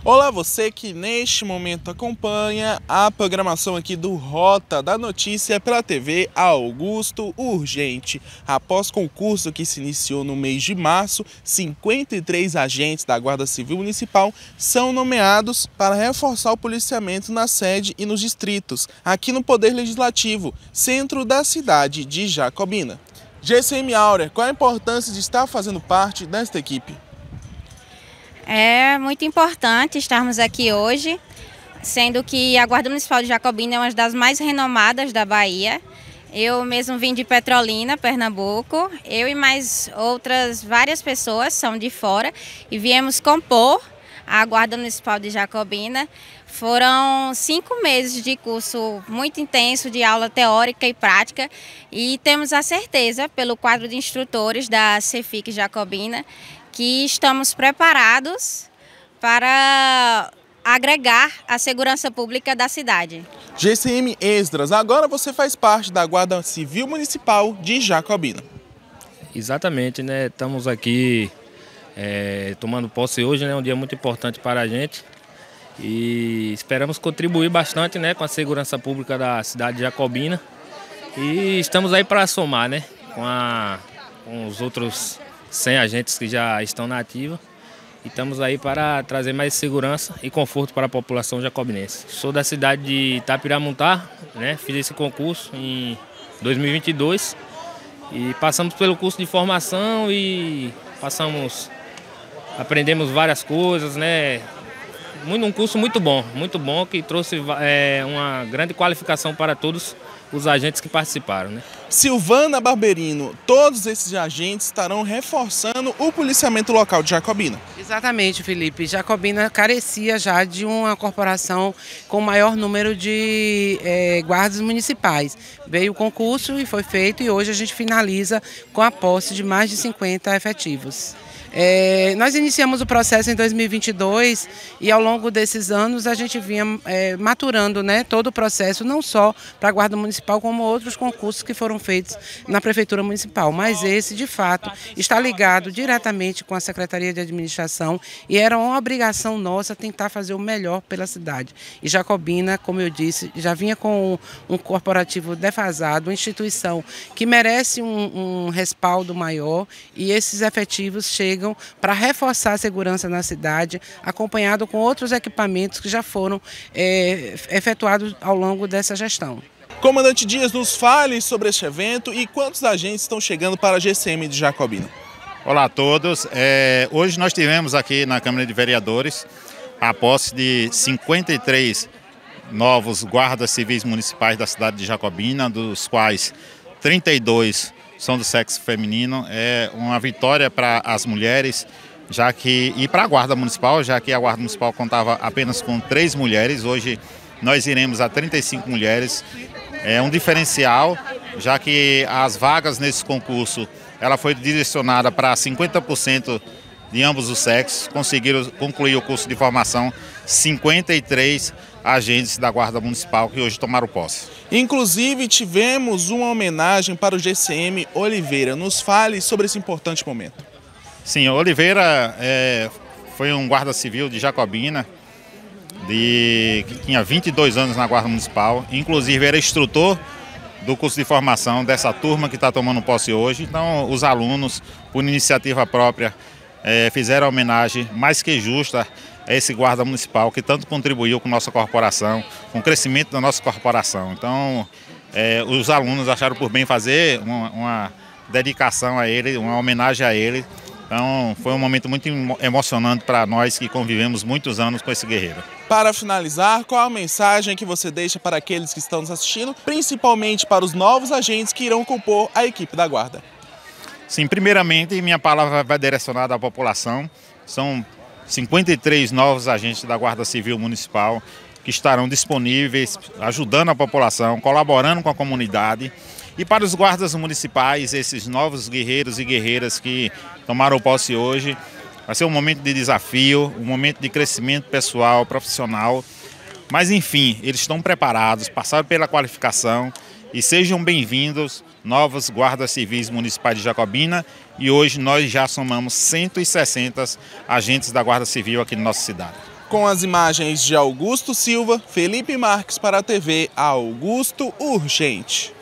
Olá, você que neste momento acompanha a programação aqui do Rota da Notícia pela TV Augusto Urgente. Após concurso que se iniciou no mês de março, 53 agentes da Guarda Civil Municipal são nomeados para reforçar o policiamento na sede e nos distritos, aqui no Poder Legislativo, centro da cidade de Jacobina. GCM Áurea, qual a importância de estar fazendo parte desta equipe? É muito importante estarmos aqui hoje, sendo que a Guarda Municipal de Jacobina é uma das mais renomadas da Bahia. Eu mesmo vim de Petrolina, Pernambuco. Eu e mais outras várias pessoas são de fora e viemos compor a Guarda Municipal de Jacobina. Foram 5 meses de curso muito intenso de aula teórica e prática e temos a certeza, pelo quadro de instrutores da CEFIC Jacobina, que estamos preparados para agregar a segurança pública da cidade. GCM Esdras, agora você faz parte da Guarda Civil Municipal de Jacobina. Exatamente, né? Estamos aqui tomando posse hoje, né? Um dia muito importante para a gente e esperamos contribuir bastante, né, com a segurança pública da cidade de Jacobina e estamos aí para somar, né, com os outros 100 agentes que já estão na ativa e estamos aí para trazer mais segurança e conforto para a população jacobinense. Sou da cidade de Itapiramuntá, né? Fiz esse concurso em 2022 e passamos pelo curso de formação e aprendemos várias coisas, né? Um curso muito bom que trouxe uma grande qualificação para todos os agentes que participaram, né? Silvana Barberino, todos esses agentes estarão reforçando o policiamento local de Jacobina. Exatamente, Felipe. Jacobina carecia já de uma corporação com maior número de guardas municipais. Veio o concurso e foi feito e hoje a gente finaliza com a posse de mais de 50 efetivos. Nós iniciamos o processo em 2022 e ao longo desses anos a gente vinha maturando, né, todo o processo, não só para a Guarda Municipal, como outros concursos que foram feitos na Prefeitura Municipal. Mas esse, de fato, está ligado diretamente com a Secretaria de Administração e era uma obrigação nossa tentar fazer o melhor pela cidade. E Jacobina, como eu disse, já vinha com um corporativo defasado, uma instituição que merece um respaldo maior e esses efetivos chegam para reforçar a segurança na cidade, acompanhado com outros equipamentos que já foram efetuados ao longo dessa gestão. Comandante Dias, nos fale sobre este evento e quantos agentes estão chegando para a GCM de Jacobina. Olá a todos. Hoje nós tivemos aqui na Câmara de Vereadores a posse de 53 novos guardas civis municipais da cidade de Jacobina, dos quais 32 são do sexo feminino. É uma vitória para as mulheres e para a Guarda Municipal, já que a Guarda Municipal contava apenas com 3 mulheres, hoje nós iremos a 35 mulheres. É um diferencial, já que as vagas nesse concurso ela foi direcionada para 50% de ambos os sexos. Conseguiram concluir o curso de formação 53 agentes da Guarda Municipal que hoje tomaram posse. Inclusive tivemos uma homenagem para o GCM Oliveira. Nos fale sobre esse importante momento. Sim, Oliveira foi um guarda civil de Jacobina, que tinha 22 anos na Guarda Municipal, inclusive era instrutor do curso de formação dessa turma que está tomando posse hoje. Então os alunos, por iniciativa própria, fizeram a homenagem mais que justa a esse guarda municipal que tanto contribuiu com nossa corporação, com o crescimento da nossa corporação. Então os alunos acharam por bem fazer uma dedicação a ele, uma homenagem a ele. Então foi um momento muito emocionante para nós que convivemos muitos anos com esse guerreiro. Para finalizar, qual a mensagem que você deixa para aqueles que estão nos assistindo, principalmente para os novos agentes que irão compor a equipe da Guarda? Sim, primeiramente minha palavra vai direcionada à população. São 53 novos agentes da Guarda Civil Municipal que estarão disponíveis, ajudando a população, colaborando com a comunidade. E para os guardas municipais, esses novos guerreiros e guerreiras que tomaram posse hoje, vai ser um momento de desafio, um momento de crescimento pessoal, profissional. Mas enfim, eles estão preparados, passaram pela qualificação e sejam bem-vindos, novos guardas civis municipais de Jacobina. E hoje nós já somamos 160 agentes da Guarda Civil aqui na nossa cidade. Com as imagens de Augusto Silva, Felipe Marques para a TV Augusto Urgente.